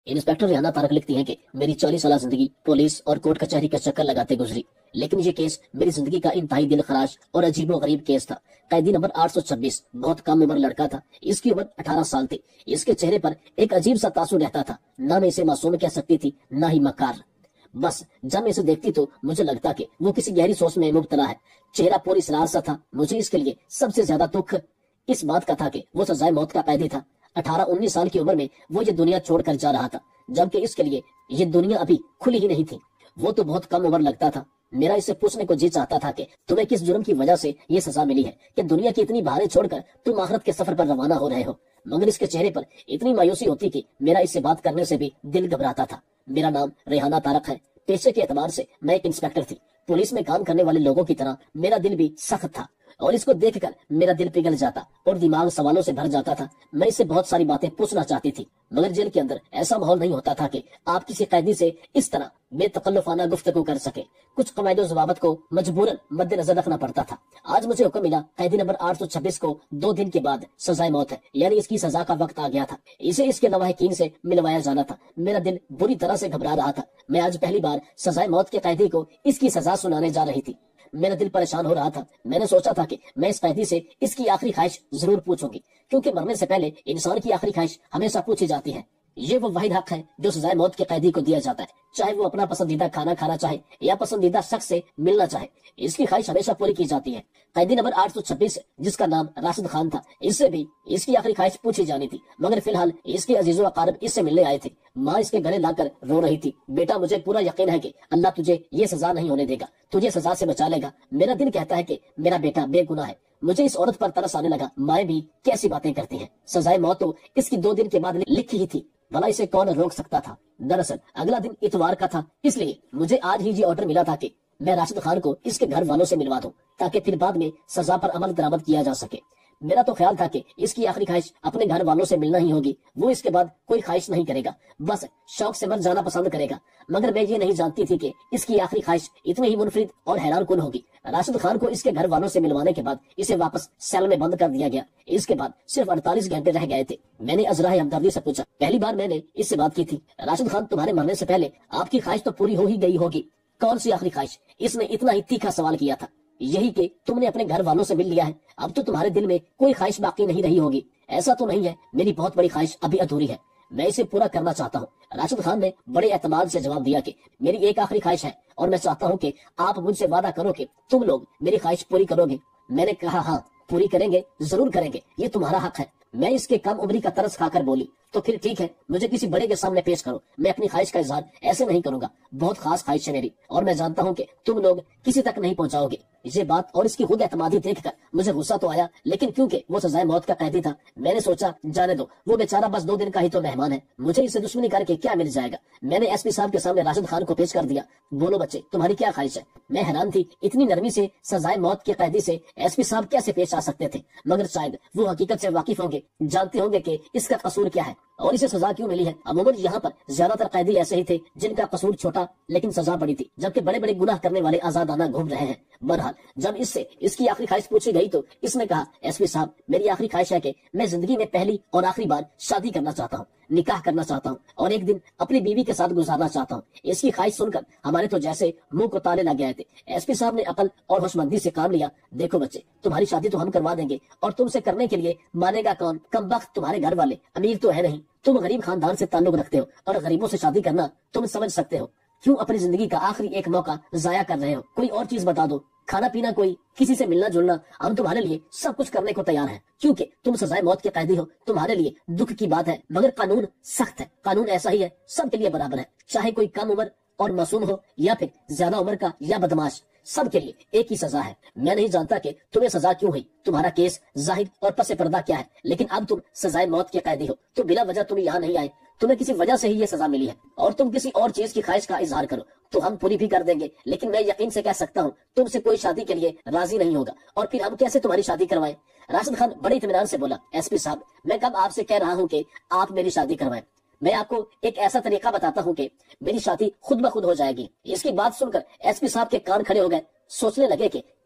Inspector Rehana Tarak लिखती हैं कि मेरी 40 साल जिंदगी पुलिस और कोर्ट कचहरी का चक्कर लगाते गुजरी, लेकिन ये केस मेरी जिंदगी का इंतहाई दिल खराश और अजीबो गरीब केस था। कैदी नंबर 826 बहुत कम उम्र लड़का था। इसकी उम्र 18 साल थी। इसके चेहरे पर एक अजीब सा तासुर रहता था। ना मैं इसे मासूम कह सकती थी, ना ही मकार। बस जब मैं इसे देखती तो मुझे लगता कि वो किसी गहरी सोच में मुब्तला है। चेहरा पूरी सरार सा था। मुझे इसके लिए सबसे ज्यादा दुख इस बात का था कि वो सजाए मौत का कैदी था। 18-19 साल की उम्र में वो ये दुनिया छोड़कर जा रहा था, जबकि इसके लिए ये दुनिया अभी खुली ही नहीं थी। वो तो बहुत कम उम्र लगता था। मेरा इसे पूछने को जी चाहता था कि तुम्हें किस जुर्म की वजह से ये सजा मिली है कि दुनिया की इतनी बहारें छोड़कर तुम आखिरत के सफर पर रवाना हो रहे हो। मगर इसके चेहरे पर इतनी मायूसी होती कि मेरा इससे बात करने से भी दिल घबराता था। मेरा नाम रेहाना तारक है। पेशे के एतबार से मैं एक इंस्पेक्टर थी। पुलिस में काम करने वाले लोगों की तरह मेरा दिल भी सख्त था और इसको देखकर मेरा दिल पिघल जाता और दिमाग सवालों से भर जाता था। मैं इससे बहुत सारी बातें पूछना चाहती थी, मगर जेल के अंदर ऐसा माहौल नहीं होता था कि आप किसी कैदी से इस तरह बेतकल्लुफाना गुफ्तगू कर सके। कुछ कवायदो ज़वाबित को मजबूरन मद्देनजर रखना पड़ता था। आज मुझे हुक्म मिला, कैदी नंबर 826 को 2 दिन के बाद सजाए मौत है, यानी इसकी सजा का वक्त आ गया था। इसे इसके लवाहिकीन से मिलवाया जाना था। मेरा दिल बुरी तरह से घबरा रहा था। मैं आज पहली बार सजाए मौत के कैदी को इसकी सजा सुनाने जा रही थी। मेरा दिल परेशान हो रहा था। मैंने सोचा था कि मैं इस कैदी से इसकी आखिरी ख्वाहिश जरूर पूछूंगी, क्योंकि मरने से पहले इंसान की आखिरी ख्वाहिश हमेशा पूछी जाती है। ये वो वाहिद हक है जो सजाए मौत के कैदी को दिया जाता है, चाहे वो अपना पसंदीदा खाना खाना चाहे या पसंदीदा शख्स से मिलना चाहे। इसकी ख्वाहिश हमेशा पूरी की जाती है। कैदी नंबर 826 जिसका नाम राशिद खान था, इससे भी इसकी आखिरी ख्वाहिश पूछी जानी थी, मगर फिलहाल इसके अजीजों अकारब इससे मिलने आए थे। माँ इसके गले लाकर रो रही थी। बेटा, मुझे पूरा यकीन है कि अल्लाह तुझे ये सजा नहीं होने देगा, तुझे सजा से बचा लेगा। मेरा दिल कहता है कि मेरा बेटा बेगुनाह है। मुझे इस औरत पर तरस आने लगा। माएँ भी कैसी बातें करती हैं। सजाए मौत तो इसकी 2 दिन के बाद लिखी ही थी, भला इसे कौन रोक सकता था। दरअसल अगला दिन इतवार का था, इसलिए मुझे आज ही ये ऑर्डर मिला था कि मैं राशिद खान को इसके घर वालों से मिलवा दूं, ताकि फिर बाद में सजा पर अमल दरामद किया जा सके। मेरा तो ख्याल था कि इसकी आखिरी ख्वाहिश अपने घर वालों से मिलना ही होगी। वो इसके बाद कोई ख्वाहिश नहीं करेगा, बस शौक से मर जाना पसंद करेगा। मगर मैं ये नहीं जानती थी कि इसकी आखिरी ख्वाहिश इतनी ही मुनफरिद और हैरान कुन होगी। राशिद खान को इसके घर वालों से मिलवाने के बाद इसे वापस सेल में बंद कर दिया गया। इसके बाद सिर्फ 48 घंटे रह गए थे। मैंने अजराह हमदर्दी से पूछा, पहली बार मैंने इससे बात की थी, राशिद खान तुम्हारे मरने से पहले आपकी ख्वाहिश तो पूरी हो ही गई होगी, कौन सी आखिरी ख्वाहिश? इसने इतना ही तीखा सवाल किया था। यही कि तुमने अपने घर वालों से मिल लिया है, अब तो तुम्हारे दिल में कोई ख्वाहिश बाकी नहीं रही होगी। ऐसा तो नहीं है, मेरी बहुत बड़ी ख्वाहिश अभी अधूरी है, मैं इसे पूरा करना चाहता हूँ। राशिद खान ने बड़े एतमाद से जवाब दिया कि मेरी एक आखिरी ख्वाहिश है और मैं चाहता हूँ कि आप मुझसे वादा करो कि तुम लोग मेरी ख्वाहिश पूरी करोगे। मैंने कहा, हाँ पूरी करेंगे, जरूर करेंगे, ये तुम्हारा हक है। मैं इसके कम उम्री का तरस खाकर बोली, तो फिर ठीक है, मुझे किसी बड़े के सामने पेश करो। मैं अपनी ख्वाहिश का इजहार ऐसे नहीं करूंगा, बहुत खास ख्वाहिश है मेरी, और मैं जानता हूँ कि तुम लोग किसी तक नहीं पहुंचाओगे। ये बात और इसकी खुद एतमादी देखकर मुझे गुस्सा तो आया, लेकिन क्योंकि वो सजाए मौत का कैदी था, मैंने सोचा जाने दो, वो बेचारा बस 2 दिन का ही तो मेहमान है, मुझे इससे दुश्मनी करके क्या मिल जाएगा। मैंने एसपी साहब के सामने राशिद खान को पेश कर दिया। बोलो बच्चे, तुम्हारी क्या ख्वाहिश है? मैं हैरान थी, इतनी नरमी से सजाए मौत के कैदी से एसपी साहब कैसे पेश आ सकते थे, मगर शायद वो हकीकत से वाकिफ होंगे, जानते होंगे कि इसका कसूर क्या है और इसे सजा क्यों मिली है। अमूमन यहाँ पर ज्यादातर कैदी ऐसे ही थे जिनका कसूर छोटा लेकिन सजा बड़ी थी, जबकि बड़े बड़े गुनाह करने वाले आजादाना घूम रहे हैं। बहरहाल जब इससे इसकी आखिरी ख्वाहिश पूछी गई तो इसने कहा, एसपी साहब मेरी आखिरी ख्वाहिश है कि मैं जिंदगी में पहली और आखिरी बार शादी करना चाहता हूँ, निकाह करना चाहता हूँ और एक दिन अपनी बीवी के साथ गुजारना चाहता हूँ। इसकी ख्वाहिश सुनकर हमारे तो जैसे मुंह को ताले लग गए थे। एसपी साहब ने अकल और होशमंदी से काम लिया। देखो बच्चे, तुम्हारी शादी तो हम करवा देंगे और तुमसे करने के लिए मानेगा कौन? कमबख्त तुम्हारे घर वाले, अमीर तो है नहीं, तुम गरीब खानदान से ताल्लुक रखते हो और गरीबों से शादी करना तुम समझ सकते हो। क्यों अपनी जिंदगी का आखिरी एक मौका जाया कर रहे हो? कोई और चीज बता दो, खाना पीना, कोई किसी से मिलना जुलना, हम तुम्हारे लिए सब कुछ करने को तैयार हैं, क्योंकि तुम सजाए मौत के कैदी हो। तुम्हारे लिए दुख की बात है, मगर कानून सख्त है। कानून ऐसा ही है, सबके लिए बराबर है, चाहे कोई कम उम्र और मासूम हो या फिर ज्यादा उम्र का या बदमाश, सबके लिए एक ही सजा है। मैं नहीं जानता कि तुम्हें सजा क्यों हुई, तुम्हारा केस जाहिर और पसे पर्दा क्या है, लेकिन अब तुम सजाए मौत के कैदी हो, तो बिला वजह तुम यहाँ नहीं आए, तुम्हें किसी वजह से ही ये सजा मिली है और तुम किसी और चीज की ख्वाहिश का इजहार करो तो हम पूरी भी कर देंगे, लेकिन मैं यकीन से कह सकता हूँ तुमसे कोई शादी के लिए राजी नहीं होगा, और फिर हम कैसे तुम्हारी शादी करवाएं? राशिद खान बड़े इत्मीनान से बोला, एसपी साहब मैं कब आपसे कह रहा हूँ कि आप मेरी शादी करवाएं? मैं आपको एक ऐसा तरीका बताता हूँ कि मेरी शादी खुद ब खुद हो जाएगी। इसकी बात सुनकर एसपी साहब के कान खड़े हो गए। सोचने लगे कि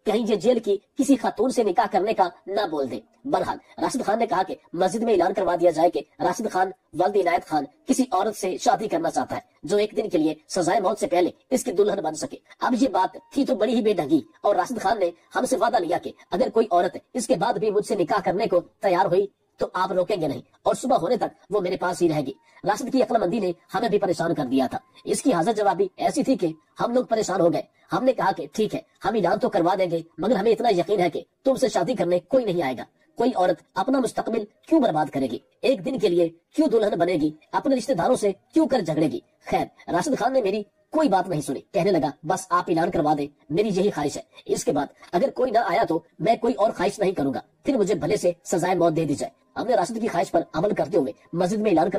کہیں یہ جیل کی کسی خاتون سے نکاح کرنے کا نہ بول دے۔ بہرحال راشد خان نے کہا کہ مسجد میں اعلان کروا دیا جائے کہ راشد خان والد عنایت خان کسی عورت سے شادی کرنا چاہتا ہے جو ایک دن کے لیے سزائے موت سے پہلے اس کی دلہن بن سکے۔ اب یہ بات تھی تو بڑی ہی بے ڈھنگی، اور راشد خان نے ہم سے وعدہ لیا کہ اگر کوئی عورت اس کے بعد بھی مجھ سے نکاح کرنے کو تیار ہوئی تو آپ روکیں گے نہیں، اور صبح ہونے تک وہ میرے پاس ہی رہے گی۔ راشد کی عقل مندی نے ہمیں بھی پریشان کر دیا تھا۔ اس کی حاضر جوابی ایسی تھی کہ ہم لوگ پریشان ہو گئے۔ ہم نے کہا کہ ٹھیک ہے، ہم اعلان تو کروا دیں گے، مگر ہمیں اتنا یقین ہے کہ تم سے شادی کرنے کوئی نہیں آئے گا۔ کوئی عورت اپنا مستقبل کیوں برباد کرے گی؟ ایک دن کے لیے کیوں دلہن بنے گی؟ اپنے رشتہ داروں سے کیوں کر جھگڑے گی؟ خیر، راشد خان نے میری کوئی بات نہیں سنی، کہنے لگا بس آپ اعلان کروا دیں، میری یہی خواہش ہے۔ اس کے بعد اگر کوئی نہ آیا تو میں کوئی اور خواہش نہیں کروں گا، پھر مجھے بھلے سے سزائے موت دے دی جائے۔ ہم نے راشد کی خواہش پر عمل کرتے ہوئے مسجد میں اعلان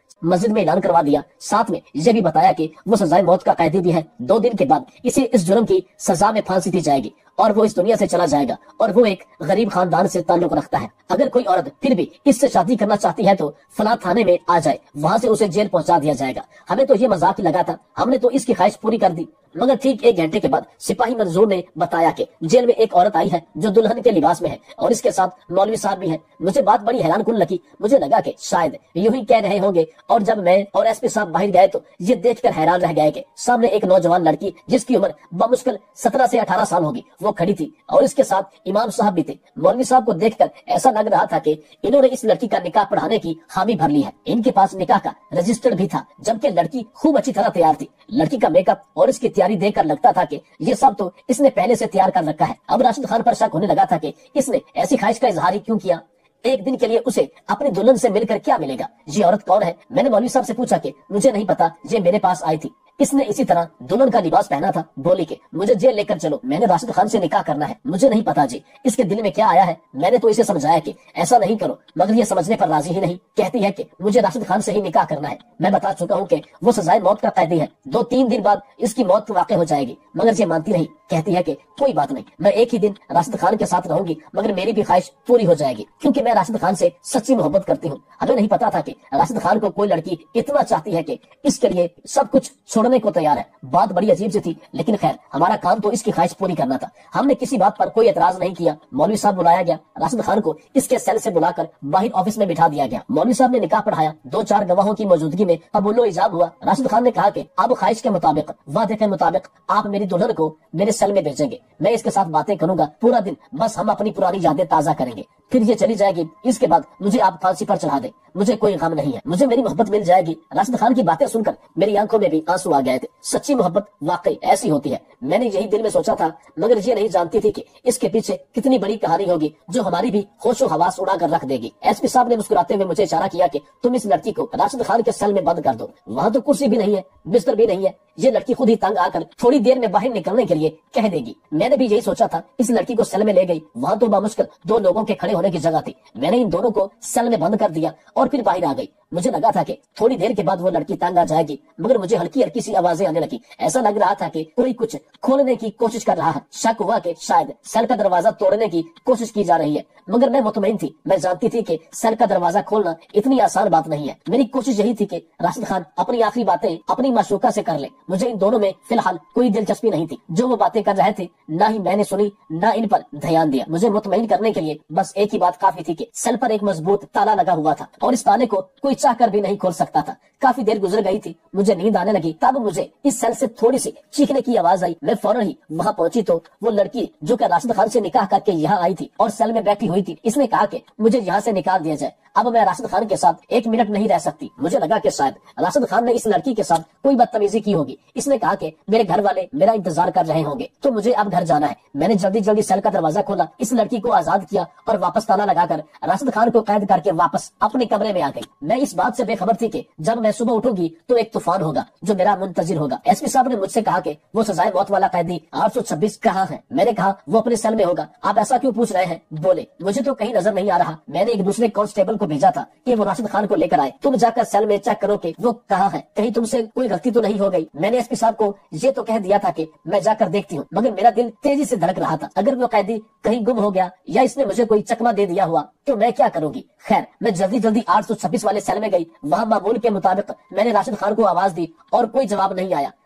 کروا دیا، ساتھ میں یہ بھی بتایا کہ وہ سزائے موت کا قیدی بھی ہے۔ 2 دن کے بعد اسے اس جرم کی سزا میں پھانسی دی جائے گی اور وہ اس دنیا سے چلا جائے گا، اور وہ ایک غریب خاندان سے تعلق رکھتا ہے۔ اگر کوئی عورت پھر بھی اس سے شادی کرنا چاہتی ہے تو فلاں تھانے میں آ جائے، وہاں سے اسے جیل پہنچا دیا جائے گا۔ ہمیں تو یہ مذاق لگا تھا، ہم نے تو اس کی خواہش پوری کر دی، مگر ٹھیک 1 گھنٹے کے بعد سپاہی منظور نے بتایا کہ جیل میں ایک عورت آئی ہے جو دلہن کے لباس میں ہے، اور اس کے ساتھ مولوی صاحب بھی ہے۔ مجھے بات بڑی حیران کن لگی، مجھے لگا کہ شاید یوں ہی کہہ رہے ہوں گے، اور جب میں اور ایس پی صاحب باہر گئے تو یہ دیکھ کر حیران رہ گئے کہ سامنے ایک نوجوان لڑکی جس کی عمر بمشکل 17 سے 18 سال ہوگی وہ کھڑی تھی، اور اس کے ساتھ امام صاحب بھی تھے۔ مولوی صاحب کو دیکھ کر ایسا لگ رہا تھا کہ انہوں نے اس لڑکی کا نکاح پڑھانے کی حامی بھر لی ہے۔ ان کے پاس نکاح کا رجسٹر بھی تھا، جبکہ لڑکی خوب اچھی طرح تیار تھی۔ لڑکی کا میک اپ اور اس کی تیاری دیکھ کر لگتا تھا کہ یہ سب تو اس نے پہلے سے تیار کر رکھا ہے۔ اب راشد خان پر شک ہونے لگا تھا کہ اس نے ایسی خواہش کا اظہار ہی کیوں کیا؟ ایک دن کے لیے اسے اپنی دلہن سے مل کر کیا ملے گا؟ یہ عورت کون ہے؟ میں نے مولوی صاحب سے پوچھا کہ مجھے نہیں پتا، یہ میرے پاس آئی تھی، اس نے اسی طرح دلہن کا لباس پہنا تھا، بولی کہ مجھے جیل لے کر چلو، میں نے راشد خان سے نکاح کرنا ہے۔ مجھے نہیں پتا جی اس کے دل میں کیا آیا ہے، میں نے تو اسے سمجھایا کہ ایسا نہیں کرو، مگر یہ سمجھنے پر راضی ہی نہیں، کہتی ہے کہ مجھے راشد خان سے ہی نکاح کرنا ہے۔ میں بتا چکا ہوں کہ وہ سزائے موت کا قیدی ہے، 2-3 دن بعد اس کی موت واقع ہو جائے گی، مگر یہ مانتی نہیں، کہتی ہے کہ کوئی بات نہیں، میں ایک ہی دن راشد خان کے ساتھ رہوں گی، مگر میری بھی خواہش پوری ہو جائے گی، کیونکہ میں راشد خان سے سچی محبت کرتی ہوں۔ ہمیں نہیں پتا تھا کہ راشد خان کو کوئی لڑکی اتنا چاہتی ہے کہ اس کے لیے سب کچھ چھوڑنے کو تیار ہے۔ بات بڑی عجیب سی تھی، لیکن خیر ہمارا کام تو اس کی خواہش پوری کرنا تھا۔ ہم نے کسی بات پر کوئی اعتراض نہیں کیا۔ مولوی صاحب بلایا گیا، راشد خان کو اس کے سیل سے بلا کر باہر آفس میں بٹھا دیا گیا۔ مولوی صاحب نے نکاح پڑھایا، 2-4 گواہوں کی موجودگی میں قبول و ایجاب ہوا۔ راشد خان نے کہا کہ اب خواہش کے مطابق، وعدے کے مطابق آپ میری دلہن کو میرے سیل میں بھیجیں گے، میں اس کے ساتھ باتیں کروں گا پورا دن، بس ہم اپنی پرانی یادیں تازہ کریں گے، پھر یہ چلی جائے گی، اس کے بعد مجھے آپ پھانسی پر چڑھا دیں، مجھے کوئی غم نہیں ہے، مجھے میری محبت مل جائے گی۔ راشد خان کی باتیں سن کر میری آنکھوں میں بھی آنسو آ گئے تھے۔ سچی محبت واقعی ایسی ہوتی ہے، میں نے یہی دل میں سوچا تھا، مگر یہ نہیں جانتی تھی کہ اس کے پیچھے کتنی بڑی کہانی ہوگی جو ہماری بھی ہوش و حواس اڑا کر رکھ دے گی۔ ایس پی صاحب نے مسکراتے ہوئے مجھے اشارہ کیا کہ تم اس لڑکی کو راشد خان کے سیل میں بند کر دو، وہاں تو کرسی بھی نہیں ہے، بستر بھی نہیں ہے، یہ لڑکی خود ہی تنگ آ کر تھوڑی دیر میں باہر نکلنے کے لیے کہہ دے گی۔ میں نے بھی یہی سوچا تھا، اس لڑکی کو سیل میں لے گئی، وہاں تو بامشکل 2 لوگوں کے کھڑے ہونے کی جگہ تھی، میں نے ان دونوں کو سیل میں بند کر دیا اور پھر باہر آ گئی۔ مجھے لگا تھا کہ تھوڑی دیر کے بعد وہ لڑکی تنگ آ جائے گی، مگر مجھے ہلکی ہلکی سی آوازیں آنے لگی، ایسا لگ رہا تھا کہ کوئی کچھ کھولنے کی کوشش کر رہا ہے۔ شک ہوا کہ شاید سیل کا دروازہ توڑنے کی کوشش کی جا رہی ہے، مگر میں مطمئن تھی، میں جانتی تھی کہ سیل کا دروازہ کھولنا اتنی آسان بات نہیں ہے۔ میری کوشش یہی تھی کہ راشد خان اپنی آخری باتیں اپنی معشوقہ سے کر لے۔ مجھے ان دونوں میں فی الحال کوئی دلچسپی نہیں تھی، جو وہ باتیں کر رہے تھے نہ ہی میں نے سنی نہ ان پر دھیان دیا۔ مجھے مطمئن کرنے کے لیے بس ایک ہی بات کافی تھی کہ سیل پر ایک مضبوط تالا لگا ہوا تھا اور اس تالے کو کوئی چاہ کر بھی نہیں کھول سکتا تھا۔ کافی دیر گزر گئی تھی، مجھے نیند آنے لگی، تب مجھے اس سیل سے تھوڑی سی چیخنے کی آواز آئی۔ میں فوراً ہی وہاں پہنچی تو وہ لڑکی جو کہ راشد خان سے نکاح کر کے یہاں آئی تھی اور سیل میں بیٹھی ہوئی تھی، اس نے کہا کہ مجھے یہاں سے نکال دیا جائے، اب میں راشد خان کے ساتھ 1 منٹ نہیں رہ سکتی۔ مجھے لگا کہ شاید راشد خان نے اس لڑکی کے ساتھ کوئی بدتمیزی کی ہوگی۔ اس نے کہا کہ میرے گھر والے میرا انتظار کر رہے ہوں گے تو مجھے اب گھر جانا ہے۔ میں نے جلدی سیل کا دروازہ کھولا، اس لڑکی کو آزاد کیا اور واپس تالا لگا کر راشد خان کو قید کر کے واپس اپنے کمرے میں آ گئی۔ میں اس بات سے بے خبر تھی کہ جب میں صبح اٹھوں گی تو ایک طوفان ہوگا جو میرا منتظر ہوگا۔ ایس پی صاحب نے مجھ سے کہا کہ وہ سزائے موت والا قیدی 826 کہاں ہے؟ میں نے کہا وہ اپنے سیل میں ہوگا۔ آپ ایسا کیوں پوچھ رہے ہیں؟ بولے مجھے تو کہیں نظر نہیں آ رہا، میں نے ایک دوسرے کانسٹیبل کو بھیجا تھا کہ وہ راشد خان کو لے کر آئے، تم جا کر سیل میں چیک کرو کہ وہ کہاں ہے، کہیں تم سے کوئی غلطی تو نہیں ہو گئی۔ میں نے ایس پی صاحب کو یہ تو کہہ دیا تھا کہ میں جا کر دیکھتی ہوں، مگر میرا دل تیزی سے دھڑک رہا تھا، اگر وہ قیدی کہیں گم ہو گیا یا اس نے مجھے کوئی چکما دے دیا ہوا تو میں کیا کروں گی؟ خیر میں جلدی 826 والے سیل میں گئی، وہاں معمول کے مطابق میں نے راشد خان کو آواز دی اور کوئی جواب نہیں آیا۔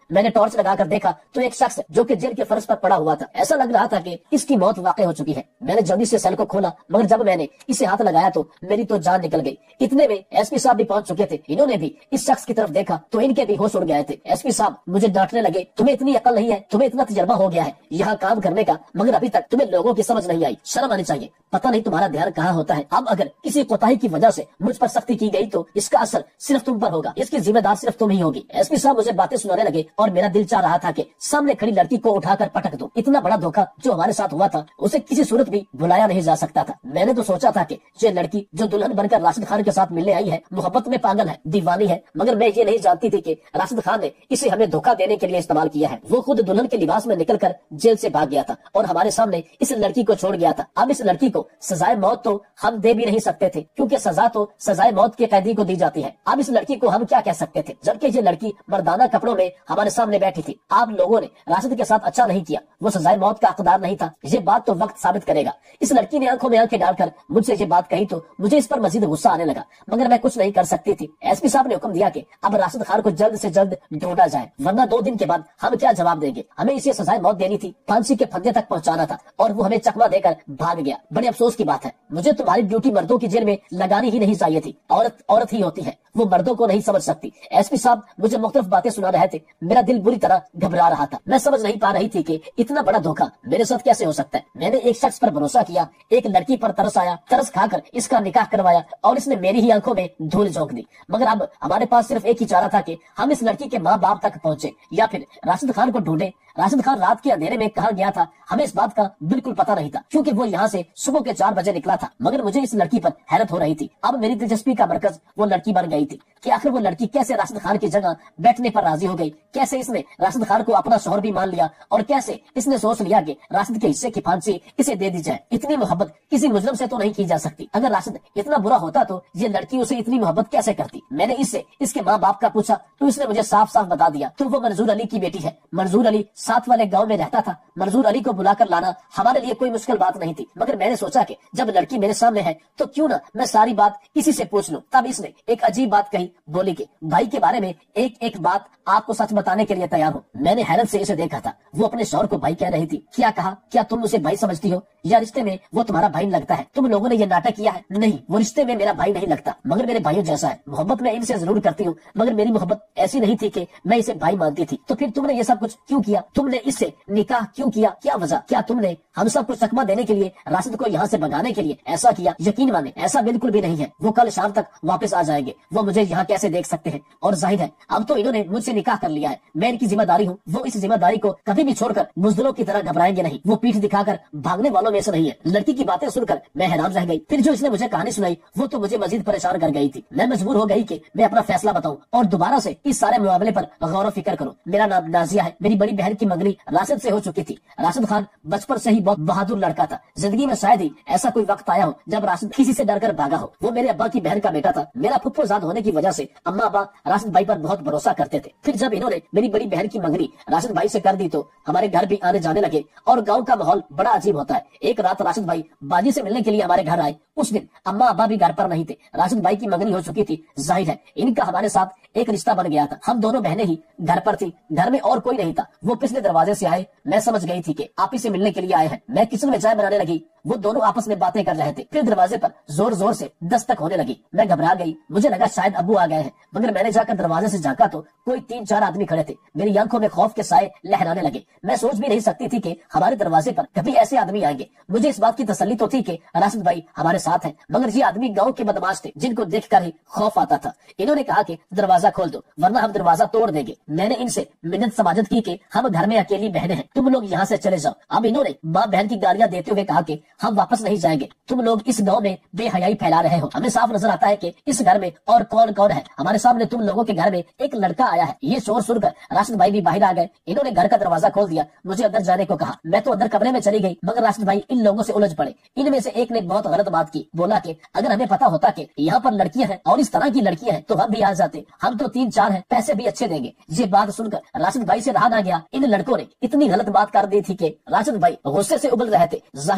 میں نے ٹارچ لگا کر دیکھا تو ایک شخص جو کہ جیل کے فرش پر پڑا ہوا تھا، ایسا لگ رہا تھا کہ اس کی موت واقع ہو چکی ہے۔ میں نے جلدی سے سیل کو کھولا، مگر جب میں نے اسے ہاتھ لگایا تو میری تو جان نکل گئی۔ اتنے میں ایس پی صاحب بھی پہنچ چکے تھے، انہوں نے بھی اس شخص کی طرف دیکھا تو ان کے بھی ہوش اڑ گئے تھے۔ ایس پی صاحب مجھے ڈانٹنے لگے، تمہیں اتنی عقل نہیں ہے، تمہیں اتنا تجربہ ہو گیا ہے یہاں کام کرنے کا، مگر ابھی تک تمہیں لوگوں کی سمجھ نہیں آئی، شرم آنی چاہیے، پتہ نہیں تمہارا دھیان کہاں ہوتا ہے۔ اب اگر کسی کوتاہی کی وجہ سے مجھ پر سختی کی گئی تو اس کا اثر صرف تم پر ہوگا، اس کی ذمہ دار صرف تم ہی ہوگی۔ ایس پی صاحب مجھے باتیں سنانے لگے اور میرا دل چاہ رہا تھا کہ سامنے کھڑی لڑکی کو اٹھا کر پٹک دو۔ اتنا بڑا دھوکا جو ہمارے ساتھ ہوا تھا اسے کسی صورت بھی بھلایا نہیں جا سکتا تھا۔ میں نے تو سوچا تھا کہ یہ لڑکی جو دلہن بن کر راشد خان کے ساتھ ملنے آئی ہے محبت میں پاگل ہے، دیوانی ہے، مگر میں یہ نہیں جانتی تھی کہ راشد خان نے اسے ہمیں دھوکا دینے کے لیے استعمال کیا ہے۔ وہ خود دلہن کے لباس میں نکل کر جیل سے بھاگ گیا تھا اور ہمارے سامنے اس لڑکی کو چھوڑ گیا تھا۔ اب اس لڑکی کو سزائے موت تو ہم دے بھی نہیں سکتے تھے کیونکہ سزا تو سزائے موت کے قیدی کو دی جاتی ہے۔ اب اس لڑکی کو ہم کیا کہہ سکتے تھے جبکہ یہ لڑکی مردانہ کپڑوں میں ہمارے سامنے بیٹھی تھی۔ آپ لوگوں نے راشد کے ساتھ اچھا نہیں کیا، وہ سزائے موت کا حقدار نہیں تھا، یہ بات تو وقت ثابت کرے گا۔ اس لڑکی نے آنکھوں میں آنکھیں ڈال کر مجھ سے یہ بات کہی تو مجھے اس پر مزید غصہ آنے لگا، مگر میں کچھ نہیں کر سکتی تھی۔ ایس پی صاحب نے حکم دیا کہ اب راشد خان کو جلد سے جلد ڈھونڈا جائے ورنہ 2 دن کے بعد ہم کیا جواب دیں گے۔ ہمیں اسے سزائے موت دینی تھی، پھانسی کے پھندے تک پہنچانا تھا اور وہ ہمیں چکما دے کر بھاگ گیا۔ بڑے افسوس کی بات ہے، مجھے تمہاری ڈیوٹی مردوں کی جیل میں لگانی ہی نہیں چاہیے تھی، عورت عورت ہی ہوتی ہے، وہ مردوں کو نہیں سمجھ سکتی۔ ایس پی صاحب مجھے مختلف باتیں سنا رہے تھے، میرا دل بری طرح گھبرا رہا تھا، میں سمجھ نہیں پا رہی تھی کہ اتنا بڑا دھوکا میرے ساتھ کیسے ہو سکتا ہے۔ میں نے ایک شخص پر بھروسہ کیا، ایک لڑکی پر ترس آیا، ترس کھا کر اس کا نکاح کروایا اور اس نے میری ہی آنکھوں میں دھول جھونک دی، مگر اب ہمارے پاس صرف ایک ہی چارہ تھا کہ ہم اس لڑکی کے ماں باپ تک پہنچے یا پھر راشد خان کو ڈھونڈے۔ راشد خان رات کے اندھیرے میں کہاں گیا تھا ہمیں اس بات کا بالکل پتہ نہیں تھا کیونکہ وہ یہاں سے صبح کے 4 بجے نکلا تھا، مگر مجھے اس لڑکی پر حیرت ہو رہی تھی۔ اب میری دلچسپی کا مرکز وہ لڑکی بن گئی تھی کہ آخر وہ لڑکی کیسے راشد خان کی جگہ بیٹھنے پر راضی ہو گئی، کیسے اس نے راشد خان کو اپنا شوہر بھی مان لیا اور کیسے اس نے سوچ لیا کہ راشد کے حصے کی پھانسی اسے دے دی جائے۔ اتنی محبت کسی مجرم سے تو نہیں کی جا سکتی، اگر راشد اتنا برا ہوتا تو یہ لڑکی اسے اتنی محبت کیسے کرتی۔ میں نے اس سے اس کے ماں باپ کا پوچھا تو اس نے مجھے صاف صاف بتا دیا تو وہ منظور علی کی بیٹی ہے۔ منظور علی ساتھ والے گاؤں میں رہتا تھا، منظور علی کو بلا کر لانا ہمارے لیے کوئی مشکل بات نہیں تھی، مگر میں نے سوچا کہ جب لڑکی میرے سامنے ہے تو کیوں نہ میں ساری بات اسی سے پوچھ لوں۔ تب اس نے ایک عجیب بات کہی، بولی کہ بھائی کے بارے میں ایک ایک بات آپ کو سچ بتانے کے لیے تیار ہوں۔ میں نے حیرت سے اسے دیکھا تھا، وہ اپنے شوہر کو بھائی کہہ رہی تھی۔ کیا کہا؟ کیا تم اسے بھائی سمجھتی ہو یا رشتے میں وہ تمہارا بھائی لگتا ہے؟ تم لوگوں نے یہ ناٹک کیا ہے؟ نہیں، وہ رشتے میں میرا بھائی نہیں لگتا مگر میرے بھائیوں جیسا ہے۔ محبت میں ان سے ضرور کرتی ہوں مگر میری محبت ایسی نہیں تھی کہ میں اسے بھائی مانتی تھی۔ تو پھر تم نے یہ سب کچھ کیوں کیا؟ تم نے اس سے نکاح کیوں کیا؟ کیا وجہ؟ کیا تم نے ہم سب کو چکما دینے کے لیے، راشد کو یہاں سے بھگانے کے لیے ایسا کیا؟ یقین مانے ایسا بالکل بھی نہیں ہے، وہ کل شام تک واپس آ جائیں گے، وہ مجھے یہاں کیسے دیکھ سکتے ہیں؟ اور ظاہر ہے اب تو انہوں نے مجھ سے نکاح کر لیا ہے، میں ان کی ذمہ داری ہوں، وہ اس ذمہ داری کو کبھی بھی چھوڑ کر بزدلوں کی طرح گھبرائیں گے نہیں، وہ پیٹھ دکھا کر بھاگنے والوں میں سے نہیں ہے۔ لڑکی کی باتیں سن کر میں حیران رہ گئی، پھر جو اس نے مجھے کہانی سنائی وہ تو مجھے مزید پریشان کر گئی تھی۔ میں مجبور ہو گئی کہ میں اپنا فیصلہ بتاؤں اور دوبارہ سے اس سارے معاملے پر غور و فکر کروں۔ میرا نام نازیہ ہے، میری بڑی بہن کی منگنی راشد سے ہو چکی تھی۔ راشد خان بچپن سے ہی بہت بہادر لڑکا تھا، زندگی میں شاید ہی ایسا کوئی وقت آیا ہو جب راشد کسی سے ڈر کر بھاگا ہو۔ وہ میرے ابا کی بہن کا بیٹا تھا، میرا پھپھو زاد ہونے کی وجہ سے اما ابا راشد بھائی پر بہت بھروسہ کرتے تھے۔ پھر جب انہوں نے میری بڑی بہن کی منگنی راشد بھائی سے کر دی تو ہمارے گھر بھی آنے جانے لگے اور گاؤں کا ماحول بڑا عجیب ہوتا ہے۔ ایک رات راشد بھائی باجی سے ملنے کے لیے ہمارے گھر آئے، اس دن اما ابا بھی گھر پر نہیں تھے، راشد بھائی کی منگنی ہو چکی تھی، ظاہر ہے ان کا ہمارے ساتھ ایک رشتہ بن گیا تھا، ہم دونوں بہنیں ہی گھر پر تھی، گھر میں اور کوئی نہیں تھا۔ وہ پچھلے دروازے سے آئے، میں سمجھ گئی تھی کہ آپ ہی سے ملنے کے لیے آئے ہیں۔ میں کچن میں چائے بنانے لگی، وہ دونوں آپس میں باتیں کر رہے تھے، پھر دروازے پر زور زور سے دستک ہونے لگی، میں گھبرا گئی، مجھے لگا شاید ابو آ گئے ہیں، مگر میں نے جا کر دروازے سے جھانکا تو کوئی 3-4 آدمی کھڑے تھے، میری آنکھوں میں خوف کے سائے لہرانے لگے، میں سوچ بھی نہیں سکتی تھی کہ ہمارے دروازے پر کبھی ایسے آدمی آئیں گے۔ مجھے اس بات کی تسلی تو تھی کہ راشد بھائی ہمارے ساتھ ہیں، مگر یہ آدمی گاؤں کے بدماش تھے جن کو دیکھ کر ہی خوف آتا تھا۔ انہوں نے کہا کہ دروازہ کھول دو ورنہ ہم دروازہ توڑ دیں گے۔ میں نے ان سے منت سماجت کی کہ ہم گھر میں اکیلی بہنیں ہیں، تم لوگ یہاں سے چلے جاؤ۔ اب انہوں نے ماں بہن کی گالیاں دیتے ہوئے کہا کہ ہم واپس نہیں جائیں گے، تم لوگ اس گاؤں میں بے حیائی پھیلا رہے ہو، ہمیں صاف نظر آتا ہے کہ اس گھر میں اور کون کون ہے، ہمارے سامنے تم لوگوں کے گھر میں ایک لڑکا آیا ہے۔ یہ شور سن کر راشد بھائی بھی باہر آ گئے، انہوں نے گھر کا دروازہ کھول دیا، مجھے اندر جانے کو کہا، میں تو اندر کمرے میں چلی گئی، مگر راشد بھائی ان لوگوں سے الجھ پڑے۔ ان میں سے ایک نے بہت غلط بات کی، بولا کہ اگر ہمیں پتا ہوتا کہ یہاں پر لڑکیاں ہیں اور اس طرح کی لڑکیاں ہیں تو ہم بھی آ جاتے، ہم تو 3-4 ہیں، پیسے بھی اچھے دیں گے۔ یہ بات سن کر راشد بھائی سے رہا نہ گیا، ان لڑکوں نے اتنی غلط بات کر دی تھی کہ راشد بھائی غصے سے ابل رہے تھے، ظاہر ہے ان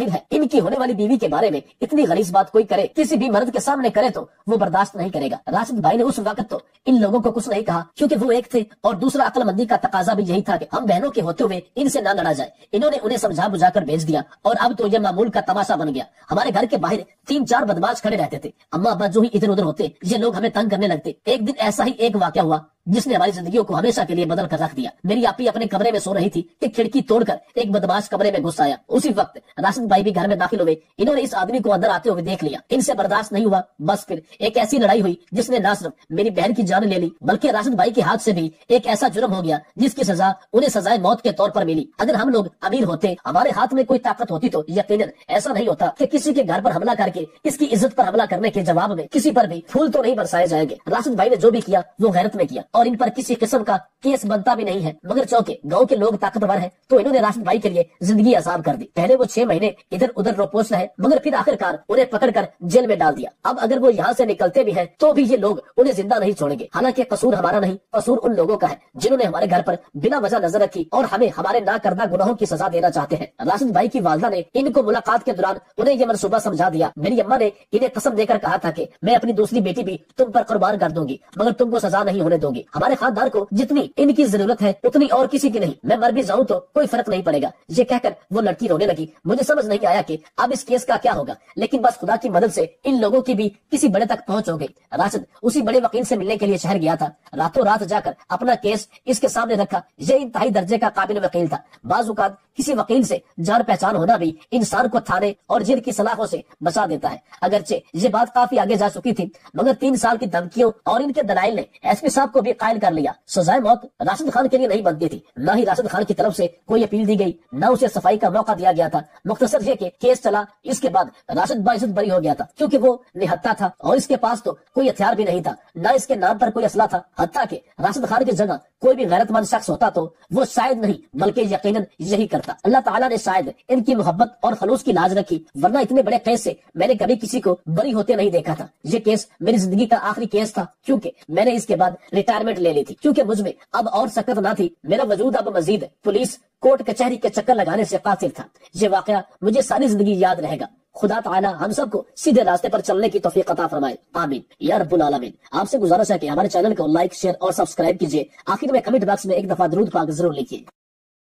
की होने वाली बीवी के बारे में इतनी गलीज बात कोई करे, किसी भी मर्द के सामने करे तो वो बर्दाश्त नहीं करेगा। राशिद भाई ने उस वक्त तो इन लोगों को कुछ नहीं कहा, क्योंकि वो एक थे और दूसरा अक्लमंदी का तकाजा भी यही था कि हम बहनों के होते हुए इनसे ना लड़ा जाए। इन्होंने उन्हें समझा बुझा कर भेज दिया और अब तो ये मामूल का तमाशा बन गया। हमारे घर के बाहर 3-4 बदमाश खड़े रहते थे। अम्मा अब्बा जो ही इधर उधर होते, ये लोग हमें तंग करने लगते। एक दिन ऐसा ही एक वाकया हुआ जिसने हमारी जिंदगियों को हमेशा के लिए बदल कर रख दिया। मेरी आपी अपने कमरे में सो रही थी कि खिड़की तोड़कर एक बदमाश कमरे में घुस आया। उसी वक्त राशिद भाई भी घर में दाखिल हुए। इन्होंने इस आदमी को अंदर आते हुए देख लिया। इनसे बर्दाश्त नहीं हुआ। बस फिर एक ऐसी लड़ाई हुई जिसने न सिर्फ मेरी बहन की जान ले ली, बल्कि राशिद भाई के हाथ से भी एक ऐसा जुर्म हो गया जिसकी सजा उन्हें सजाए मौत के तौर पर मिली। अगर हम लोग अमीर होते, हमारे हाथ में कोई ताकत होती, तो यकीनन ऐसा नहीं होता कि किसी के घर पर हमला करके इसकी इज्जत पर हमला करने के जवाब में किसी पर भी फूल तो नहीं बरसाए जाएंगे। राशिद भाई ने जो भी किया वो गैरत में किया और इन पर किसी किस्म का केस बनता भी नहीं है। मगर चौके गांव के लोग ताकतवर हैं, तो इन्होंने राशिद भाई के लिए जिंदगी आसान कर दी। पहले वो 6 महीने इधर उधर रोपोश रहे, मगर फिर आखिरकार उन्हें पकड़कर जेल में डाल दिया। अब अगर वो यहाँ से निकलते भी हैं, तो भी ये लोग उन्हें जिंदा नहीं छोड़ेंगे। हालांकि कसूर हमारा नहीं, कसूर उन लोगों का है जिन्होंने हमारे घर पर बिना वजह नजर रखी और हमें हमारे ना करदा गुनाहों की सजा देना चाहते हैं। राशिद भाई की वालदा ने इनको मुलाकात के दौरान उन्हें यह मनसूबा समझा दिया। मेरी अम्मा ने इन्हें कसम देकर कहा था कि मैं अपनी दूसरी बेटी भी तुम पर कुर्बान कर दूंगी, मगर तुमको सजा नहीं होने दूंगी। हमारे खानदान को जितनी इनकी जरूरत है उतनी और किसी की नहीं। मैं मर भी जाऊं तो कोई फर्क नहीं पड़ेगा। ये कहकर वो लड़की रोने लगी। मुझे समझ नहीं आया कि अब इस केस का क्या होगा, लेकिन बस खुदा की मदद से इन लोगों की भी किसी बड़े तक पहुंच हो गई। राशिद उसी बड़े वकील से मिलने के लिए शहर गया था। रातों रात जाकर अपना केस इसके सामने रखा। ये इंतहाई दर्जे का काबिल वकील था। बाज़-औक़ात किसी वकील से जान पहचान होना भी इंसान को थाने और जेल की सलाखों से बचा देता है। अगरचे ये बात काफी आगे जा चुकी थी, मगर 3 साल की धमकियों और इनके दलाइल ने एसपी साहब को भी कायल कर लिया। सजाए मौत राशिद खान के लिए नहीं बनती थी। न ही राशिद खान की तरफ से कोई अपील दी गई, न उसे सफाई का मौका दिया गया था। मुख्तसर ये कि केस चला, इसके बाद राशिद बाइज्जत बरी हो गया था, क्योंकि वो निहत्था था और इसके पास तो कोई हथियार भी नहीं था, न इसके नाम पर कोई असला था। हत्ता के राशिद खान की जगह कोई भी गैरतमंद शख्स होता तो वो शायद नहीं बल्कि यकीनन यही करता। अल्लाह ताला ने शायद इनकी मोहब्बत और खलूस की लाज रखी, वरना इतने बड़े केस से मैंने कभी किसी को बरी होते नहीं देखा था। ये केस मेरी जिंदगी का आखिरी केस था, क्योंकि मैंने इसके बाद रिटायरमेंट ले ली थी, क्योंकि मुझ में अब और सकत ना थी। मेरा वजूद अब मजीद पुलिस कोर्ट कचहरी के चक्कर लगाने से कासिर था। ये वाकया मुझे सारी जिंदगी याद रहेगा। खुदा ताला हम सबको सीधे रास्ते पर चलने की तौफीक अता फरमाए, आमीन या रब्बुल आलमीन। आपसे गुजारिश है कि हमारे चैनल को लाइक, शेयर और सब्सक्राइब कीजिए। आखिर में कमेंट बॉक्स में एक दफा दरूद पाक जरूर लिखिए।